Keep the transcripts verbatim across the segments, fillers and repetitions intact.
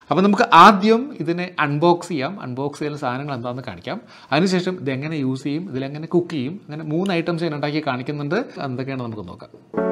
അപ്പോൾ നമുക്ക് ആദ്യം ഇതിനെ അൺബോക്സ് ചെയ്യാം. അൺബോക്സ് ചെയ്യുന്ന സാധനങ്ങൾ എന്താണെന്ന് കാണിക്കാം. അതിനുശേഷം ഇതെങ്ങനെ യൂസ് ചെയ്യും, ഇതിലെങ്ങനെ കുക്ക് ചെയ്യും, അങ്ങനെ മൂന്ന് ഐറ്റംസ് ഞാൻ ഉണ്ടാക്കി കാണിക്കുന്നുണ്ട്. എന്തൊക്കെയാണ് നമുക്ക് നോക്കാം.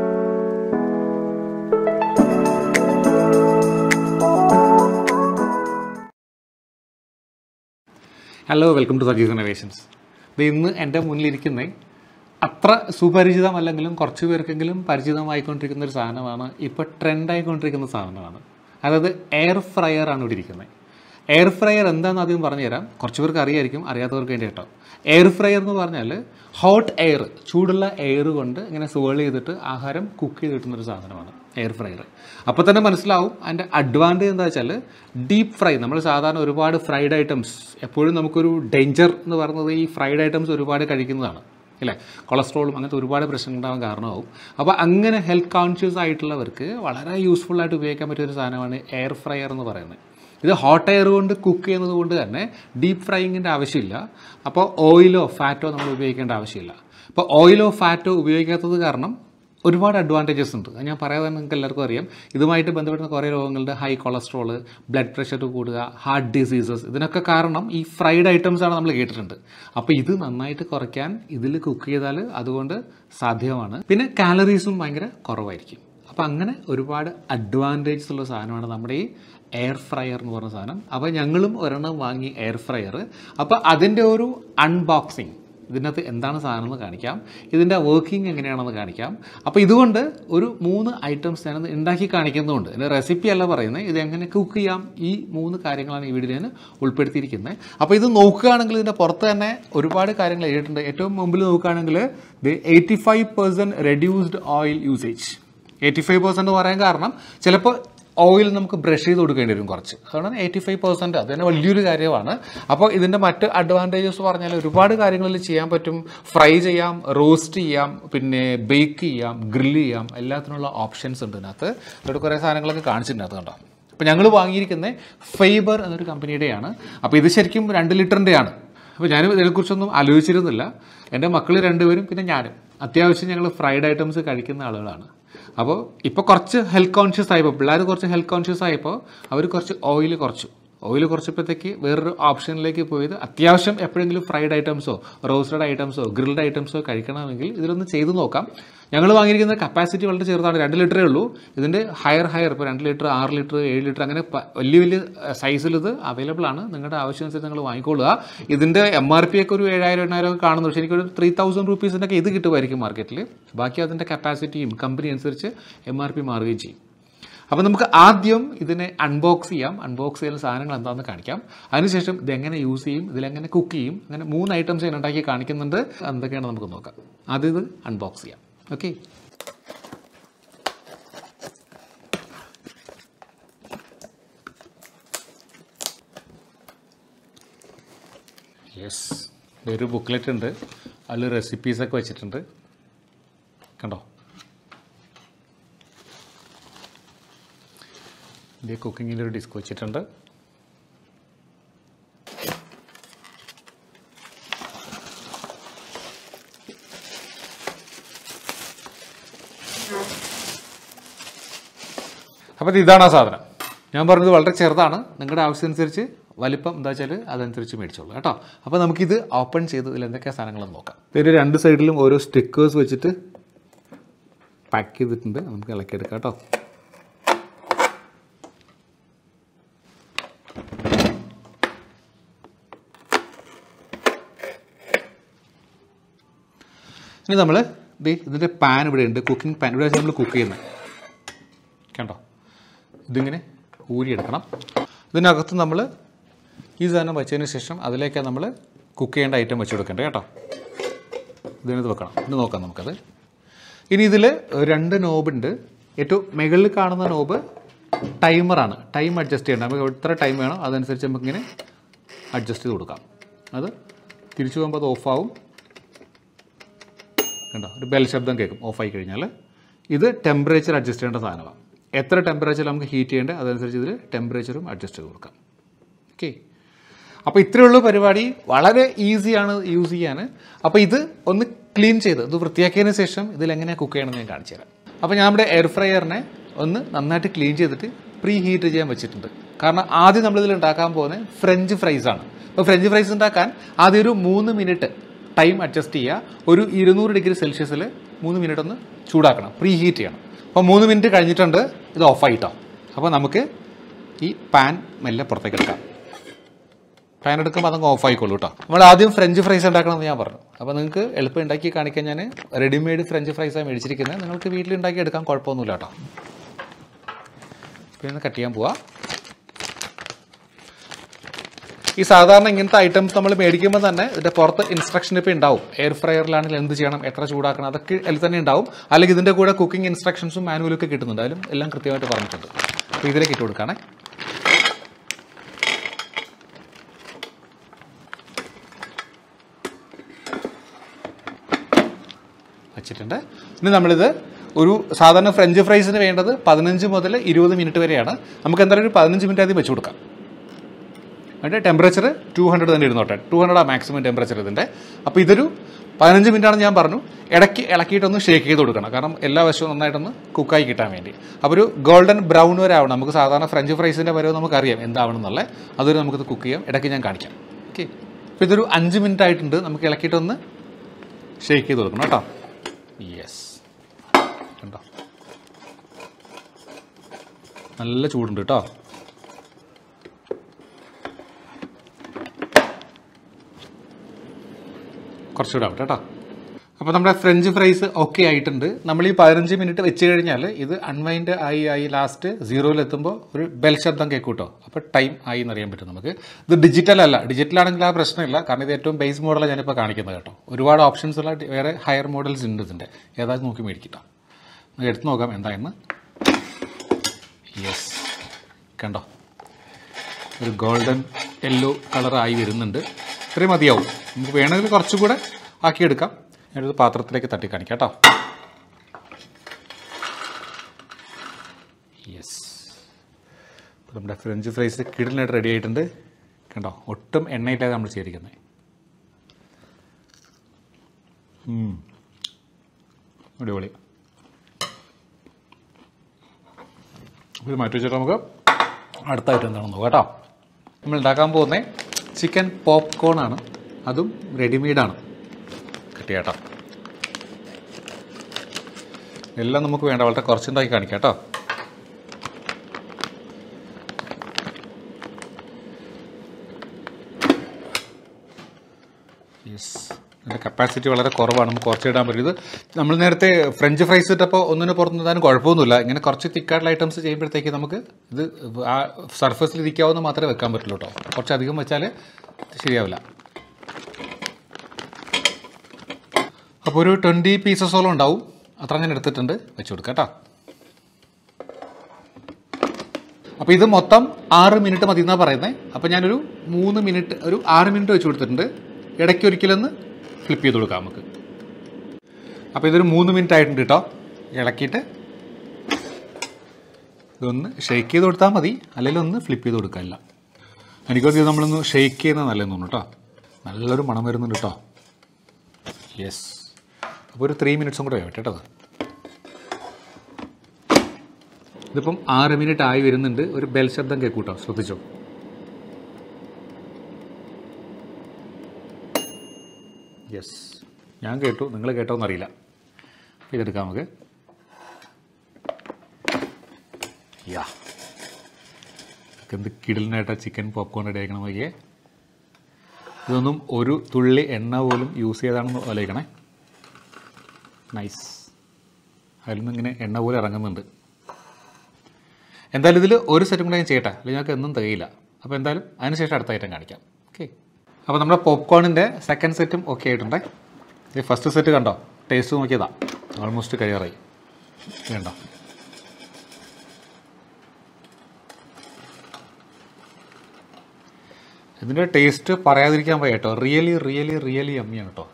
Hello, welcome to Saji's innovations. ഇത് ഇന്ന് എൻ്റെ മുന്നിലിരിക്കുന്ന അത്ര സുപരിചിതമല്ലെങ്കിലും കുറച്ച് പേർക്കെങ്കിലും പരിചിതമായിക്കൊണ്ടിരിക്കുന്ന ഒരു സാധനമാണ്. ഇപ്പോൾ ട്രെൻഡായിക്കൊണ്ടിരിക്കുന്ന സാധനമാണ്. അതായത് എയർ ഫ്രയർ ആണ് ഇവിടെ ഇരിക്കുന്നത്. എയർ ഫ്രയർ എന്താണെന്ന് ആദ്യം പറഞ്ഞുതരാം. കുറച്ച് പേർക്ക് അറിയായിരിക്കും, അറിയാത്തവർക്ക് വേണ്ടി കേട്ടോ. എയർ ഫ്രയർ എന്ന് പറഞ്ഞാൽ ഹോട്ട് എയർ, ചൂടുള്ള എയർ കൊണ്ട് ഇങ്ങനെ സോൾ ചെയ്തിട്ട് ആഹാരം കുക്ക് ചെയ്ത് കിട്ടുന്നൊരു സാധനമാണ് എയർ ഫ്രയർ. അപ്പോൾ തന്നെ മനസ്സിലാവും അതിൻ്റെ അഡ്വാൻറ്റേജ് എന്താ വെച്ചാൽ ഡീപ്പ് ഫ്രൈ. നമ്മൾ സാധാരണ ഒരുപാട് ഫ്രൈഡ് ഐറ്റംസ്, എപ്പോഴും നമുക്കൊരു ഡേഞ്ചർ എന്ന് പറയുന്നത് ഈ ഫ്രൈഡ് ഐറ്റംസ് ഒരുപാട് കഴിക്കുന്നതാണ് അല്ലേ. കൊളസ്ട്രോളും അങ്ങനത്തെ ഒരുപാട് പ്രശ്നങ്ങൾ ഉണ്ടാകാൻ കാരണമാവും. അപ്പോൾ അങ്ങനെ ഹെൽത്ത് കോൺഷ്യസ് ആയിട്ടുള്ളവർക്ക് വളരെ യൂസ്ഫുള്ളായിട്ട് ഉപയോഗിക്കാൻ പറ്റിയൊരു സാധനമാണ് എയർ ഫ്രയർ എന്ന് പറയുന്നത്. ഇത് ഹോട്ട് എയർ കൊണ്ട് കുക്ക് ചെയ്യുന്നത് കൊണ്ട് തന്നെ ഡീപ്പ് ഫ്രൈയിങ്ങിൻ്റെ ആവശ്യമില്ല. അപ്പോൾ ഓയിലോ ഫാറ്റോ നമ്മൾ ഉപയോഗിക്കേണ്ട ആവശ്യമില്ല. അപ്പോൾ ഓയിലോ ഫാറ്റോ ഉപയോഗിക്കാത്തത് കാരണം ഒരുപാട് അഡ്വാൻറ്റേജസ് ഉണ്ട്. അത് ഞാൻ പറയാതെ നിങ്ങൾക്ക് എല്ലാവർക്കും അറിയാം. ഇതുമായിട്ട് ബന്ധപ്പെടുന്ന കുറേ രോഗങ്ങളുടെ ഹൈ കൊളസ്ട്രോൾ, ബ്ലഡ് പ്രഷർ കൂടുക, ഹാർട്ട് ഡിസീസസ്, ഇതിനൊക്കെ കാരണം ഈ ഫ്രൈഡ് ഐറ്റംസാണ് നമ്മൾ കേട്ടിട്ടുണ്ട്. അപ്പോൾ ഇത് നന്നായിട്ട് കുറയ്ക്കാൻ ഇതിൽ കുക്ക് ചെയ്താൽ അതുകൊണ്ട് സാധ്യമാണ്. പിന്നെ കാലറീസും ഭയങ്കര കുറവായിരിക്കും. അപ്പോൾ അങ്ങനെ ഒരുപാട് അഡ്വാൻറ്റേജസ് ഉള്ള സാധനമാണ് നമ്മുടെ ഈ എയർ ഫ്രയർ എന്ന് പറഞ്ഞ സാധനം. അപ്പോൾ ഞങ്ങളും ഒരെണ്ണം വാങ്ങി എയർ ഫ്രയർ. അപ്പോൾ അതിൻ്റെ ഒരു അൺബോക്സിങ്, ഇതിനകത്ത് എന്താണ് സാധനം എന്ന് കാണിക്കാം, ഇതിൻ്റെ വർക്കിംഗ് എങ്ങനെയാണെന്ന് കാണിക്കാം. അപ്പോൾ ഇതുകൊണ്ട് ഒരു മൂന്ന് ഐറ്റംസ് ഞാനത് ഉണ്ടാക്കി കാണിക്കുന്നുണ്ട്. ഇതിൻ്റെ റെസിപ്പി അല്ല പറയുന്നത്, ഇത് എങ്ങനെ കുക്ക് ചെയ്യാം, ഈ മൂന്ന് കാര്യങ്ങളാണ് ഈ വീഡിയോയിൽ ഞാൻ ഉൾപ്പെടുത്തിയിരിക്കുന്നത്. അപ്പോൾ ഇത് നോക്കുകയാണെങ്കിൽ ഇതിൻ്റെ പുറത്ത് തന്നെ ഒരുപാട് കാര്യങ്ങൾ എഴുതിയിട്ടുണ്ട്. ഏറ്റവും മുമ്പിൽ നോക്കുകയാണെങ്കിൽ ഇത് eighty five percent reduced oil usage. Eighty five percent എന്ന് പറയാൻ കാരണം ചിലപ്പോൾ ഓയിൽ നമുക്ക് ബ്രഷ് ചെയ്ത് കൊടുക്കേണ്ടി വരും കുറച്ച്, അതുകൊണ്ട് എയ്റ്റി ഫൈവ് പെർസെൻറ്റ് അത് തന്നെ വലിയൊരു കാര്യമാണ്. അപ്പോൾ ഇതിൻ്റെ മറ്റ് അഡ്വാൻറ്റേജസ് പറഞ്ഞാൽ ഒരുപാട് കാര്യങ്ങളിൽ ചെയ്യാൻ പറ്റും. ഫ്രൈ ചെയ്യാം, റോസ്റ്റ് ചെയ്യാം, പിന്നെ ബേക്ക് ചെയ്യാം, ഗ്രില്ല് ചെയ്യാം, എല്ലാത്തിനുള്ള ഓപ്ഷൻസ് ഉണ്ട് ഇതിനകത്ത്. ഇവിടെ കുറേ സാധനങ്ങളൊക്കെ കാണിച്ചിട്ടുണ്ട് അത് കണ്ടോ. അപ്പോൾ ഞങ്ങൾ വാങ്ങിയിരിക്കുന്നത് ഫൈബർ എന്നൊരു കമ്പനിയുടെയാണ്. അപ്പോൾ ഇത് ശരിക്കും രണ്ട് ലിറ്ററിൻ്റെയാണ്. അപ്പോൾ ഞാനും ഇതിനെക്കുറിച്ചൊന്നും ആലോചിച്ചിരുന്നില്ല. എൻ്റെ മക്കൾ രണ്ടുപേരും പിന്നെ ഞാനും അത്യാവശ്യം ഞങ്ങൾ ഫ്രൈഡ് ഐറ്റംസ് കഴിക്കുന്ന ആളുകളാണ്. അപ്പോൾ ഇപ്പോൾ കുറച്ച് ഹെൽത്ത് കോൺഷ്യസ് ആയപ്പോൾ, പിള്ളേർ കുറച്ച് ഹെൽത്ത് കോൺഷ്യസ് ആയപ്പോൾ അവർ കുറച്ച് ഓയിൽ കുറച്ചു. ഓയിൽ കുറച്ചപ്പോഴത്തേക്ക് വേറൊരു ഓപ്ഷനിലേക്ക് പോയത് അത്യാവശ്യം എപ്പോഴെങ്കിലും ഫ്രൈഡ് ഐറ്റംസോ റോസ്റ്റഡ് ഐറ്റംസോ ഗ്രിൽഡ് ഐറ്റംസോ കഴിക്കണമെങ്കിൽ ഇതിലൊന്ന് ചെയ്ത് നോക്കാം. ഞങ്ങൾ വാങ്ങിയിരിക്കുന്ന കപ്പാസിറ്റി വളരെ ചെറുതാണ്, രണ്ട് ലിറ്ററേ ഉള്ളൂ. ഇതിൻ്റെ ഹയർ ഹയർ ഇപ്പോൾ രണ്ട് ലിറ്റർ, ആറ് ലിറ്റർ, ഏഴ് ലിറ്റർ അങ്ങനെ വലിയ വലിയ സൈസിൽ ഇത് അവൈലബിൾ ആണ്. നിങ്ങളുടെ ആവശ്യമനുസരിച്ച് നിങ്ങൾ വാങ്ങിക്കൊള്ളുക. ഇതിൻ്റെ എം ആർ പി ഒക്കെ ഒരു ഏഴായിരം എണ്ണായിരം ഒക്കെ കാണുന്നു. പക്ഷേ എനിക്കൊരു ത്രീ തൗസൻഡ് റുപ്പീസിൻ്റെ ഒക്കെ ഇത് കിട്ടുമായിരിക്കും മാർക്കറ്റിൽ. ബാക്കി അതിൻ്റെ കപ്പാസിറ്റിയും കമ്പനി അനുസരിച്ച് എം ആർ പി മാറുകയും ചെയ്യും. അപ്പോൾ നമുക്ക് ആദ്യം ഇതിനെ അൺബോക്സ് ചെയ്യാം. അൺബോക്സ് ചെയ്യുന്ന സാധനങ്ങൾ എന്താണെന്ന് കാണിക്കാം. അതിനുശേഷം ഇതെങ്ങനെ യൂസ് ചെയ്യും, ഇതിലെങ്ങനെ കുക്ക് ചെയ്യും, അങ്ങനെ മൂന്ന് ഐറ്റംസ് ഞാൻ ഉണ്ടാക്കി കാണിക്കുന്നുണ്ട്. എന്തൊക്കെയാണ് നമുക്ക് നോക്കാം. ആദ്യം ഇത് അൺബോക്സ് ചെയ്യാം. ഓക്കെ, യെസ്, ഒരു ബുക്ക്ലെറ്റ് ഉണ്ട്, അതിൽ റെസിപ്പീസൊക്കെ വെച്ചിട്ടുണ്ട് കണ്ടോ. ഇത് കുക്കിങ്ങിൻ്റെ ഒരു ഡിസ്ക് വെച്ചിട്ടുണ്ട്. അപ്പോൾ ഇതാണ് ആ സാധനം. ഞാൻ പറഞ്ഞത് വളരെ ചെറുതാണ്. നിങ്ങളുടെ ആവശ്യമനുസരിച്ച് വലിപ്പം എന്താ വെച്ചാൽ അതനുസരിച്ച് മേടിച്ചോളൂ കേട്ടോ. അപ്പോൾ നമുക്കിത് ഓപ്പൺ ചെയ്ത് ഇതിൽ എന്തൊക്കെ സാധനങ്ങളെന്ന് നോക്കാം. ഇതിൻ്റെ രണ്ട് സൈഡിലും ഓരോ സ്റ്റിക്കേഴ്സ് വെച്ചിട്ട് പാക്ക് ചെയ്തിട്ടുണ്ട്. നമുക്ക് ഇളക്കിയെടുക്കാം കേട്ടോ. ഇനി നമ്മൾ ഇത് ഇതിൻ്റെ പാൻ ഇവിടെ ഉണ്ട്, കുക്കിംഗ് പാൻ. ഇവിടെ വെച്ച് നമ്മൾ കുക്ക് ചെയ്യുന്നത് കണ്ടോ. ഇതിങ്ങനെ ഊരിയെടുക്കണം. ഇതിനകത്ത് നമ്മൾ ഈ സാധനം വെച്ചതിന് ശേഷം അതിലേക്കാണ് നമ്മൾ കുക്ക് ചെയ്യേണ്ട ഐറ്റം വെച്ച് കൊടുക്കേണ്ടത് കേട്ടോ. ഇതിനകത്ത് വെക്കണം. ഇത് നോക്കാം നമുക്കത്. ഇനി ഇതിൽ രണ്ട് നോബുണ്ട്. ഏറ്റവും മുകളിൽ കാണുന്ന നോബ് ടൈമറാണ്. ടൈം അഡ്ജസ്റ്റ് ചെയ്യേണ്ട, നമുക്ക് എത്ര ടൈം വേണം അതനുസരിച്ച് നമുക്കിങ്ങനെ അഡ്ജസ്റ്റ് ചെയ്ത് കൊടുക്കാം. അത് തിരിച്ചു പോകുമ്പോൾ അത് ഓഫാവും കണ്ടോ, ഒരു ബെൽ ശബ്ദം കേൾക്കും ഓഫായി കഴിഞ്ഞാൽ. ഇത് ടെമ്പറേച്ചർ അഡ്ജസ്റ്റ് ചെയ്യേണ്ട സാധനമാണ്. എത്ര ടെമ്പറേച്ചർ നമുക്ക് ഹീറ്റ് ചെയ്യേണ്ടത് അതനുസരിച്ച് ഇതിൽ ടെമ്പറേച്ചറും അഡ്ജസ്റ്റ് ചെയ്ത് കൊടുക്കാം. ഓക്കെ, അപ്പോൾ ഇത്രയുള്ള പരിപാടി വളരെ ഈസിയാണ് യൂസ് ചെയ്യാൻ. അപ്പോൾ ഇത് ഒന്ന് ക്ലീൻ ചെയ്ത് ഇത് വൃത്തിയാക്കിയതിന് ശേഷം ഇതിലെങ്ങനെയാണ് കുക്ക് ചെയ്യണമെന്ന് ഞാൻ കാണിച്ചു തരാം. അപ്പോൾ ഞാൻ നമ്മുടെ എയർ ഫ്രയറിനെ ഒന്ന് നന്നായിട്ട് ക്ലീൻ ചെയ്തിട്ട് പ്രീ ഹീറ്റ് ചെയ്യാൻ വെച്ചിട്ടുണ്ട്. കാരണം ആദ്യം നമ്മളിതിൽ ഉണ്ടാക്കാൻ പോകുന്നത് ഫ്രഞ്ച് ഫ്രൈസാണ്. അപ്പോൾ ഫ്രഞ്ച് ഫ്രൈസ് ഉണ്ടാക്കാൻ ആദ്യം ഒരു മൂന്ന് മിനിറ്റ് ടൈം അഡ്ജസ്റ്റ് ചെയ്യുക. ഒരു ഇരുന്നൂറ് ഡിഗ്രി സെൽഷ്യസിൽ മൂന്ന് മിനിറ്റ് ഒന്ന് ചൂടാക്കണം, പ്രീ ഹീറ്റ് ചെയ്യണം. അപ്പോൾ മൂന്ന് മിനിറ്റ് കഴിഞ്ഞിട്ടുണ്ട്, ഇത് ഓഫായിട്ടോ. അപ്പോൾ നമുക്ക് ഈ പാൻ മെല്ലെ പുറത്തേക്ക് എടുക്കാം. പാൻ എടുക്കുമ്പോൾ അതങ്ങ് ഓഫായിക്കോളൂ കേട്ടോ. നമ്മൾ ആദ്യം ഫ്രഞ്ച് ഫ്രൈസ് ഉണ്ടാക്കണമെന്ന് ഞാൻ പറഞ്ഞു. അപ്പോൾ നിങ്ങൾക്ക് എളുപ്പം ഉണ്ടാക്കി കാണിക്കാൻ ഞാൻ റെഡിമെയ്ഡ് ഫ്രഞ്ച് ഫ്രൈസാണ് മേടിച്ചിരിക്കുന്നത്. നിങ്ങൾക്ക് വീട്ടിലുണ്ടാക്കി എടുക്കാൻ കുഴപ്പമൊന്നുമില്ല കേട്ടോ. പിന്നെ കട്ട് ചെയ്യാൻ പോവാം. ഈ സാധാരണ ഇങ്ങനത്തെ ഐറ്റംസ് നമ്മൾ മേടിക്കുമ്പോൾ തന്നെ ഇതിൻ്റെ പുറത്ത് ഇൻസ്ട്രക്ഷൻ ഇപ്പോൾ ഉണ്ടാവും. എയർ ഫ്രയറിലാണെങ്കിൽ എന്ത് ചെയ്യണം, എത്ര ചൂടാക്കണം, അതൊക്കെ അതിൽ തന്നെ ഉണ്ടാവും. അല്ലെങ്കിൽ ഇതിൻ്റെ കൂടെ കുക്കിംഗ് ഇൻസ്ട്രക്ഷൻസും മാനുവലൊക്കെ കിട്ടുന്നുണ്ട്. അതിലും എല്ലാം കൃത്യമായിട്ട് പറഞ്ഞിട്ടുണ്ട്. അപ്പോൾ ഇതിലേക്ക് ഇട്ട് കൊടുക്കുകയാണേ. വെച്ചിട്ടുണ്ട്. ഇനി നമ്മളിത് ഒരു സാധാരണ ഫ്രഞ്ച് ഫ്രൈസിന് വേണ്ടത് പതിനഞ്ച് മുതൽ ഇരുപത് മിനിറ്റ് വരെയാണ്. നമുക്ക് എന്തായാലും ഒരു പതിനഞ്ച് മിനിറ്റ് ആദ്യം വെച്ച് കൊടുക്കാം. അതിൻ്റെ ടെമ്പറേച്ചർ ടു ഹൺഡ്രഡ് തന്നെ ഇരുന്നോട്ടെ. ടു ഹൺഡ്രഡ് ആ മാക്സിമം ടെമ്പറേച്ചർ ഇതിൻ്റെ. അപ്പോൾ ഇതൊരു പതിനഞ്ച് മിനിറ്റാണെന്ന് ഞാൻ പറഞ്ഞു. ഇടയ്ക്ക് ഇളക്കിയിട്ടൊന്ന് ഷേക്ക് ചെയ്ത് കൊടുക്കണം, കാരണം എല്ലാ വശവും നന്നായിട്ടൊന്ന് കുക്കായി കിട്ടാൻ വേണ്ടി. അപ്പോൾ ഒരു ഗോൾഡൻ ബ്രൗൺ വരെ ആവണം. നമുക്ക് സാധാരണ ഫ്രഞ്ച് ഫ്രൈസിൻ്റെ വരെ നമുക്കറിയാം എന്താവണം എന്നുള്ളത്. അതൊരു നമുക്കിത് കുക്ക് ചെയ്യാം. ഇടയ്ക്ക് ഞാൻ കാണിക്കാം. ഓക്കെ. അപ്പോൾ ഇതൊരു അഞ്ച് മിനിറ്റ് ആയിട്ടുണ്ട്. നമുക്ക് ഇളക്കിയിട്ടൊന്ന് ഷേക്ക് ചെയ്ത് കൊടുക്കണം കേട്ടോ. യെസ്, കണ്ടോ നല്ല ചൂടുണ്ട് കേട്ടോ. കുറച്ചുകൂടെ ആവട്ടെ കേട്ടോ. അപ്പോൾ നമ്മുടെ ഫ്രഞ്ച് ഫ്രൈസ് ഓക്കെ ആയിട്ടുണ്ട്. നമ്മൾ ഈ പതിനഞ്ച് മിനിറ്റ് വെച്ച് കഴിഞ്ഞാൽ ഇത് അൺവൈൻഡ് ആയി ആയി ലാസ്റ്റ് സീറോയിലെത്തുമ്പോൾ ഒരു ബെൽ ശബ്ദം കേൾക്കും കേട്ടോ. അപ്പോൾ ടൈം ആയി എന്നറിയാൻ പറ്റും നമുക്ക്. ഇത് ഡിജിറ്റൽ അല്ല. ഡിജിറ്റൽ ആണെങ്കിൽ ആ പ്രശ്നമില്ല, കാരണം ഇത് ഏറ്റവും ബേസ് മോഡലാണ് ഞാനിപ്പോൾ കാണിക്കുന്നത് കേട്ടോ. ഒരുപാട് ഓപ്ഷൻസ് ഉള്ള വേറെ ഹയർ മോഡൽസ് ഉണ്ട് ഇതിൻ്റെ. ഏതായാലും നോക്കി മേടിക്കട്ടോ. നമുക്ക് എടുത്ത് നോക്കാം എന്തായെന്ന്. യെസ്, കണ്ടോ ഒരു ഗോൾഡൻ യെല്ലോ കളറായി വരുന്നുണ്ട്. ഇത്രയും മതിയാവും. നമുക്ക് വേണമെങ്കിൽ കുറച്ചുകൂടെ ആക്കിയെടുക്കാം. ഞാനൊരു പാത്രത്തിലേക്ക് തട്ടി കാണിക്കാം കേട്ടോ. യെസ്, നമ്മുടെ ഫ്രഞ്ച് ഫ്രൈസ് കിടിലായിട്ട് റെഡി ആയിട്ടുണ്ട്. കണ്ടോ ഒട്ടും എണ്ണയില്ലാതെ നമ്മൾ ചെയ്തിരിക്കുന്നത്. അടിപൊളി. ഇത് മാറ്റി വെച്ചിട്ട് നമുക്ക് അടുത്തായിട്ട് എന്താണെന്ന് നോക്കാം കേട്ടോ. നമ്മൾ ഉണ്ടാക്കാൻ പോകുന്നത് ചിക്കൻ പോപ്കോൺ ആണ്. അതും റെഡിമെയ്ഡാണ് കിട്ടിയാട്ടോ. എല്ലാം നമുക്ക് വേണ്ട, വളരെ കുറച്ചുണ്ടാക്കി കാണിക്കാം കേട്ടോ. യെസ്, ഇതിൻ്റെ കപ്പാസിറ്റി വളരെ കുറവാണ്. നമുക്ക് കുറച്ച് ഇടാൻ പറ്റും. ഇത് നമ്മൾ നേരത്തെ ഫ്രഞ്ച് ഫ്രൈസ് ഇട്ടപ്പോൾ ഒന്നിന് പുറത്ത് നിന്നാലും കുഴപ്പമൊന്നുമില്ല. ഇങ്ങനെ കുറച്ച് തിക്കായിട്ടുള്ള ഐറ്റംസ് ചെയ്യുമ്പോഴത്തേക്ക് നമുക്ക് ഇത് ആ സർഫസിൽ ഇരിക്കാവുന്ന മാത്രമേ വെക്കാൻ പറ്റുള്ളൂ കേട്ടോ. കുറച്ചധികം വെച്ചാൽ ശരിയാവില്ല. അപ്പോൾ ഒരു ട്വൻറ്റി പീസസോളം ഉണ്ടാവും. അത്ര ഞാൻ എടുത്തിട്ടുണ്ട്. വെച്ച് കൊടുക്കാം കേട്ടോ. അപ്പോൾ ഇത് മൊത്തം ആറ് മിനിറ്റ് മതി എന്നാണ് പറയുന്നത്. അപ്പോൾ ഞാനൊരു മൂന്ന് മിനിറ്റ് ഒരു ആറ് മിനിറ്റ് വെച്ച് കൊടുത്തിട്ടുണ്ട്. ഇടയ്ക്ക് ഒരിക്കലൊന്ന് ഫ്ലിപ്പ് ചെയ്ത് കൊടുക്കാം നമുക്ക്. അപ്പോൾ ഇതൊരു മൂന്ന് മിനിറ്റ് ആയിട്ടുണ്ട് കേട്ടോ. ഇളക്കിയിട്ട് ഇതൊന്ന് ഷെയ്ക്ക് ചെയ്ത് കൊടുത്താൽ മതി, അല്ലെങ്കിൽ ഒന്ന് ഫ്ലിപ്പ് ചെയ്ത് കൊടുക്കാനില്ല. എനിക്കൊന്ന് ഇത് നമ്മളൊന്ന് ഷെയ്ക്ക് ചെയ്യുന്നത് നല്ലതെന്ന് തോന്നുന്നു കേട്ടോ. നല്ലൊരു മണം വരുന്നുണ്ട് കേട്ടോ. യെസ്, അപ്പോൾ ഒരു ത്രീ മിനിറ്റ്സും കൂടെ വേട്ടെ കേട്ടോ. ഇതിപ്പം ആറ് മിനിറ്റ് ആയി വരുന്നുണ്ട്. ഒരു ബെൽ ശബ്ദം കേൾക്കും കേട്ടോ, ശ്രദ്ധിച്ചോ. യെസ്, ഞാൻ കേട്ടു, നിങ്ങൾ കേട്ടോ എന്നറിയില്ല. അപ്പോൾ ഇതെടുക്കാം നമുക്ക്. യാ, എന്ത് കിടലിനായിട്ടാ ചിക്കൻ പോപ്കോൺ റെഡി ആക്കണം വയ്യേ. ഇതൊന്നും ഒരു തുള്ളി എണ്ണ പോലും യൂസ് ചെയ്താണെന്ന് ആലോചിക്കണേ. നൈസ്, അതിൽ നിന്ന് ഇങ്ങനെ എണ്ണ പോലെ ഇറങ്ങുന്നുണ്ട്. എന്തായാലും ഇതിൽ ഒരു സെറ്റും കൂടെ ഞാൻ ചെയ്യട്ടെ, അല്ലെങ്കിൽ ഞങ്ങൾക്ക് എന്നും തികയില്ല. അപ്പോൾ എന്തായാലും അതിനുശേഷം അടുത്ത ഐറ്റം കാണിക്കാം. ഓക്കെ. അപ്പോൾ നമ്മുടെ പോപ്കോണിൻ്റെ സെക്കൻഡ് സെറ്റും ഓക്കെ ആയിട്ടുണ്ടേ. ഈ ഫസ്റ്റ് സെറ്റ് കണ്ടോ, ടേസ്റ്റ് നോക്കിയതാ, ഓൾമോസ്റ്റ് കഴിയാറായി. വേണ്ട, ഇതിൻ്റെ ടേസ്റ്റ് പറയാതിരിക്കാൻ പോയ കേട്ടോ. റിയലി റിയലി റിയലി യമ്മിയാണ് കേട്ടോ.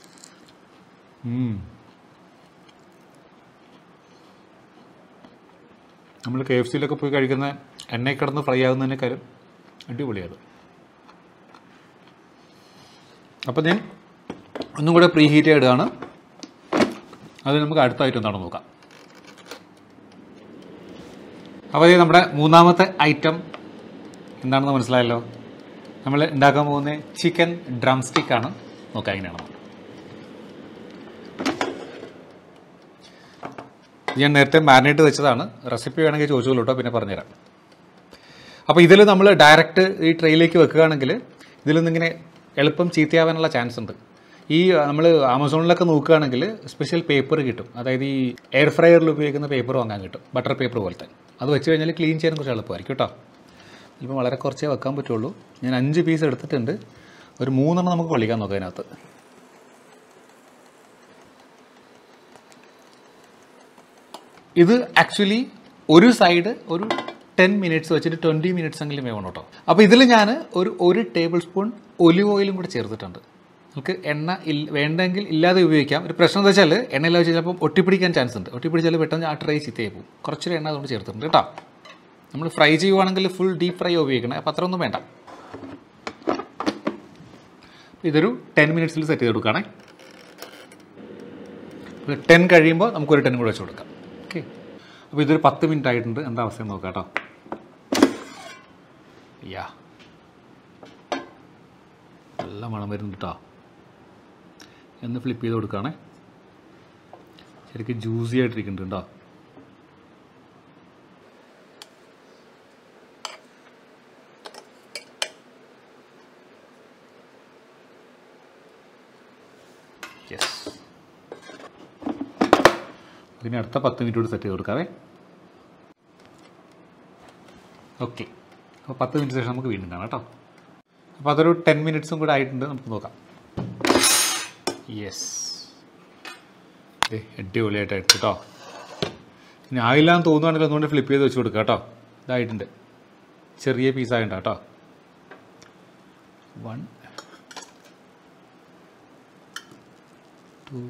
നമ്മൾ കെ എഫ് സിയിലൊക്കെ പോയി കഴിക്കുന്ന എണ്ണയിൽ കിടന്ന് ഫ്രൈ ആകുന്നതിനേക്കാളും അടിപൊളിയത്. അപ്പോൾ ഞാൻ ഒന്നും കൂടെ പ്രീ ഹീറ്റ് ഇടുകയാണ്. അത് നമുക്ക് അടുത്തായിട്ട് എന്താണെന്ന് നോക്കാം. അപ്പോൾ ഇത് നമ്മുടെ മൂന്നാമത്തെ ഐറ്റം എന്താണെന്ന് മനസ്സിലായല്ലോ. നമ്മൾ ഉണ്ടാക്കാൻ പോകുന്ന ചിക്കൻ ഡ്രം സ്റ്റിക്കാണ്. നോക്കാം എങ്ങനെയാണ്. ഞാൻ നേരത്തെ മാരിനേറ്റ് വെച്ചതാണ്. റെസിപ്പി വേണമെങ്കിൽ ചോദിച്ചോളൂ കേട്ടോ, പിന്നെ പറഞ്ഞുതരാം. അപ്പോൾ ഇതിൽ നമ്മൾ ഡയറക്റ്റ് ഈ ട്രെയിലേക്ക് വെക്കുകയാണെങ്കിൽ ഇതിൽ നിന്നിങ്ങനെ എളുപ്പം ചീത്തയാവാനുള്ള ചാൻസ് ഉണ്ട്. ഈ നമ്മൾ ആമസോണിലൊക്കെ നോക്കുകയാണെങ്കിൽ സ്പെഷ്യൽ പേപ്പർ കിട്ടും. അതായത് ഈ എയർ ഫ്രയറിൽ ഉപയോഗിക്കുന്ന പേപ്പർ വാങ്ങാൻ കിട്ടും, ബട്ടർ പേപ്പർ പോലത്തെ. അത് വെച്ച് കഴിഞ്ഞാൽ ക്ലീൻ ചെയ്യാൻ കുറച്ച് എളുപ്പമായിരിക്കും കേട്ടോ. ഇപ്പം വളരെ കുറച്ചേ വെക്കാൻ പറ്റുള്ളൂ. ഞാൻ അഞ്ച് പീസ് എടുത്തിട്ടുണ്ട്. ഒരു മൂന്നെണ്ണം നമുക്ക് പൊളിക്കാൻ നോക്കാം അതിനകത്ത്. ഇത് ആക്ച്വലി ഒരു സൈഡ് ഒരു ടെൻ മിനിറ്റ്സ് വെച്ചിട്ട് ട്വൻറ്റി മിനിറ്റ്സ് എങ്കിലും വേണം കേട്ടോ. അപ്പോൾ ഇതിൽ ഞാൻ ഒരു ഒരു ടേബിൾ സ്പൂൺ ഒലിവ് ഓയിലും കൂടി ചേർത്തിട്ടുണ്ട്. നമുക്ക് എണ്ണ ഇല്ല വേണ്ടെങ്കിൽ ഇല്ലാതെ ഉപയോഗിക്കാം. ഒരു പ്രശ്നം എന്താ വെച്ചാൽ എണ്ണയിൽ വെച്ച് ചിലപ്പം ഒട്ടിപ്പിടിക്കാൻ ചാൻസ് ഉണ്ട്. ഒട്ടിപ്പിടിച്ചാൽ പെട്ടെന്ന് ആ ട്രൈ ചീത്തയായി പോകും. കുറച്ചൊരു എണ്ണ അതുകൊണ്ട് ചേർത്തിട്ടുണ്ട് കേട്ടോ. നമ്മൾ ഫ്രൈ ചെയ്യുവാണെങ്കിൽ ഫുൾ ഡീപ്പ് ഫ്രൈ ഉപയോഗിക്കണം. അപ്പോൾ അത്ര ഒന്നും വേണ്ട. ഇതൊരു ടെൻ മിനിറ്റ്സിൽ സെറ്റ് ചെയ്ത് കൊടുക്കുകയാണേ. ടെൻ കഴിയുമ്പോൾ നമുക്കൊരു ടെൻ കൂടെ വെച്ച് കൊടുക്കാം. ഓക്കെ. അപ്പോൾ ഇതൊരു പത്ത് മിനിറ്റ് ആയിട്ടുണ്ട്. എന്താ അവസ്ഥ നോക്കാം കേട്ടോ. യാ, നല്ല മണം വരുന്നുണ്ട് കേട്ടോ. എന്ന് ഫ്ലിപ്പ് ചെയ്ത് കൊടുക്കുകയാണേ. ശരിക്കും ജ്യൂസി ആയിട്ടിരിക്കുന്നുണ്ട് കേട്ടോ. യെസ്. ഇതിന് അടുത്ത പത്ത് മിനിറ്റ് കൂടി സെറ്റ് ചെയ്ത് കൊടുക്കാവേ. ഓക്കെ. അപ്പോൾ പത്ത് മിനിറ്റ് ശേഷം നമുക്ക് വീണ്ടും കാണാം കേട്ടോ. അപ്പോൾ അതൊരു ടെൻ മിനിറ്റ്സും കൂടെ ആയിട്ടുണ്ട്. നമുക്ക് നോക്കാം. യെസ്, ഏ അടിപൊളിയായിട്ടായിട്ട് കേട്ടോ. ഇനി ആയില്ലാന്ന് തോന്നുവാണെങ്കിൽ ഒന്നുകൊണ്ട് ഫ്ലിപ്പ് ചെയ്ത് വെച്ച് കൊടുക്കുക കേട്ടോ. ഇതായിട്ടുണ്ട്. ചെറിയ പീസായിട്ടുണ്ട് കേട്ടോ. One two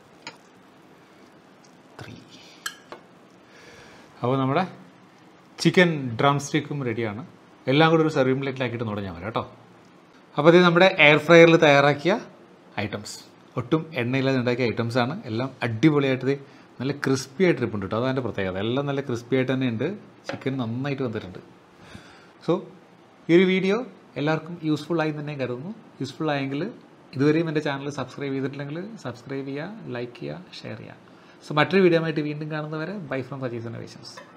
three. അപ്പോൾ നമ്മുടെ ചിക്കൻ ഡ്രം സ്റ്റിക്കും റെഡിയാണ്. എല്ലാം കൂടി ഒരു സർവിംഗ് പ്ലേറ്റിലാക്കിയിട്ട് നോടെ ഞാൻ വരാം കേട്ടോ. അപ്പോൾ ഇത് നമ്മുടെ എയർ ഫ്രയറിൽ തയ്യാറാക്കിയ ഐറ്റംസ്, ഒട്ടും എണ്ണയില്ലാതെ ഉണ്ടാക്കിയ ഐറ്റംസാണ്. എല്ലാം അടിപൊളിയായിട്ട് നല്ല ക്രിസ്പി ആയിട്ട് ഇരിപ്പുണ്ട് കേട്ടോ. അതാണ് എൻ്റെ പ്രത്യേകത. എല്ലാം നല്ല ക്രിസ്പി ആയിട്ട് തന്നെ ഉണ്ട്. ചിക്കൻ നന്നായിട്ട് വന്നിട്ടുണ്ട്. സോ ഈ ഒരു വീഡിയോ എല്ലാവർക്കും യൂസ്ഫുൾ ആയി തന്നെ കരുതുന്നു. യൂസ്ഫുൾ ആയെങ്കിൽ ഇതുവരെയും എൻ്റെ ചാനൽ സബ്സ്ക്രൈബ് ചെയ്തിട്ടില്ലെങ്കിൽ സബ്സ്ക്രൈബ് ചെയ്യുക, ലൈക്ക് ചെയ്യുക, ഷെയർ ചെയ്യുക. സോ മറ്റൊരു വീഡിയോ ആയിട്ട് വീണ്ടും കാണുന്നവരെ ബൈ ഫ്രം സജീസ് ഇന്നോവേഷൻസ്.